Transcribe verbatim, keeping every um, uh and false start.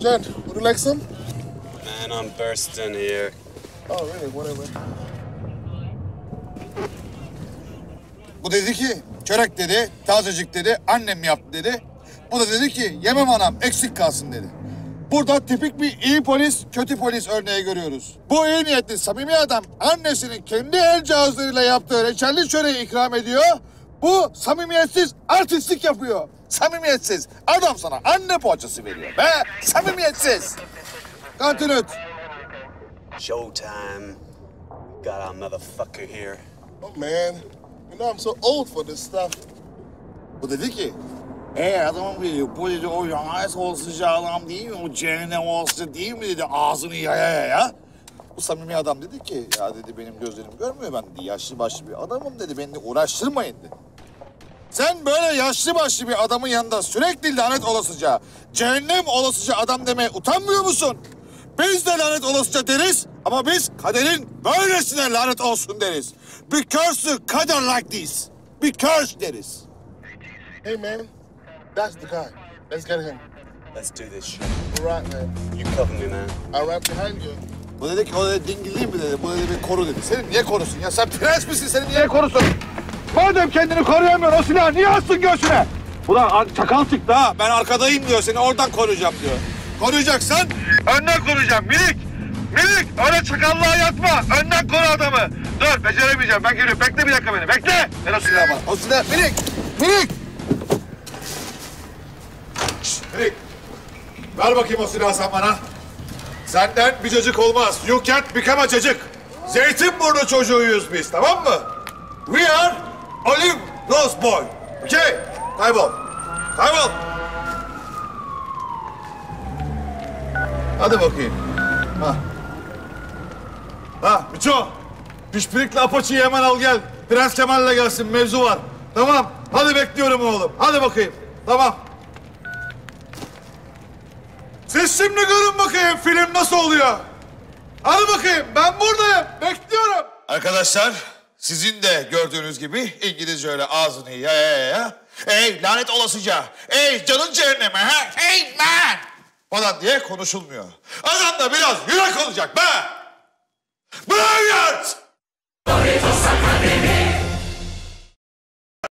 Jen, would you like some? Man, I'm bursting here. Oh, really? Whatever. Bu dedi ki, çörek dedi, tazecik dedi, annem yaptı dedi. Bu da dedi ki, yemem anam, eksik kalsın dedi. Burada tipik bir iyi polis, kötü polis örneği görüyoruz. Bu iyi niyetli, samimi adam annesinin kendi el cihazlarıyla yaptığı reçelli çöreği ikram ediyor. Bu samimiyetsiz artistlik yapıyor. Samimiyetsiz. Adam sana anne poğaçası veriyor be. Samimiyetsiz. Continue. Showtime. Got our motherfucker here. Oh, man. You know I'm so old for this stuff. Bu dedi ki, Eee adamın biri, bu dedi o lanet olsunca adam değil mi? O cehennem olsun değil mi dedi ağzını yaya yaya. Bu samimi adam dedi ki, ya dedi benim gözlerim görmüyor ben dedi. Yaşlı başlı bir adamım dedi, beni de uğraştırmayın dedi. Sen böyle yaşlı başlı bir adamın yanında sürekli lanet olasıca, cehennem olasıca adam demeye utanmıyor musun? Biz de lanet olasıca deriz ama biz kaderin böylesine lanet olsun deriz. Because the kader like this. Because deriz. Hey, man. That's the guy. Let's get him. Let's do this shit. All right, man. You cover me, man. I'll right behind you. Bu dedi ki o dedi dingilli mi dedi, bu dedi bir koru dedi. Seni niye korusun ya? Sen prens misin? Seni niye korusun? Madem kendini koruyamıyor o silahı niye atsın göğsüne? Ulan çakal çıktı ha. Ben arkadayım diyor, seni oradan koruyacağım diyor. Koruyacaksan önden koruyacağım minik. Minik öyle çakallığa yatma. Önden koru adamı. Dur beceremeyeceğim ben geliyorum. Bekle bir dakika beni bekle. Ver o silahı bana. O silah minik. Minik. Şşt, minik. Ver bakayım o silahı sen bana. Senden bir cacık olmaz. You can't become a cacık. Zeytinburnu çocuğuyuz biz, tamam mı? We are Olive Nose Boy. Okay? Kaybol. Kaybol. Hadi bakayım. Ha. Ha, Miço. Pişpirikle Apache'yi hemen al gel. Prens Kemal'le gelsin, mevzu var. Tamam. Hadi bekliyorum oğlum. Hadi bakayım. Tamam. Siz şimdi görün bakayım film nasıl oluyor. Hadi bakayım ben buradayım bekliyorum. Arkadaşlar sizin de gördüğünüz gibi İngilizce öyle ağzını ya ya ya. Ey lanet olasıca. Ey canın cehenneme ha. Hey man. Falan diye konuşulmuyor. Adam da biraz yürek olacak be. Bırak